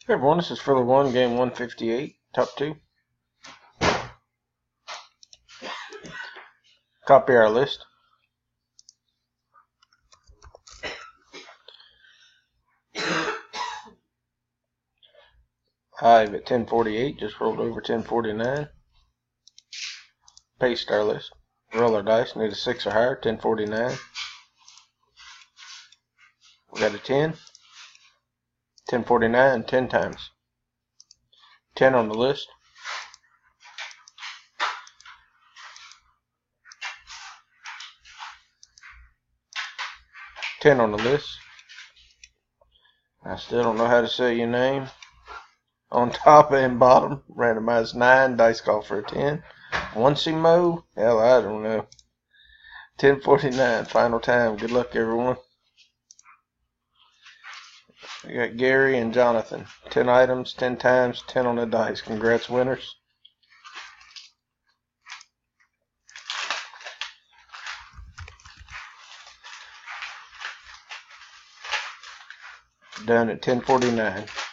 Hey everyone, this is Filler 1, game 158, top 2. Copy our list. Hive at 1048, just rolled over 1049. Paste our list. Roll our dice, need a 6 or higher, 1049. We got a 10. 1049, 10 times. 10 on the list. 10 on the list. I still don't know how to say your name. On top and bottom, randomized 9, dice call for a 10. Oncey-mo? Hell, I don't know. 1049, final time. Good luck, everyone. We got Gary and Jonathan. 10 items, 10 times, 10 on the dice. Congrats, winners. Done at 1049.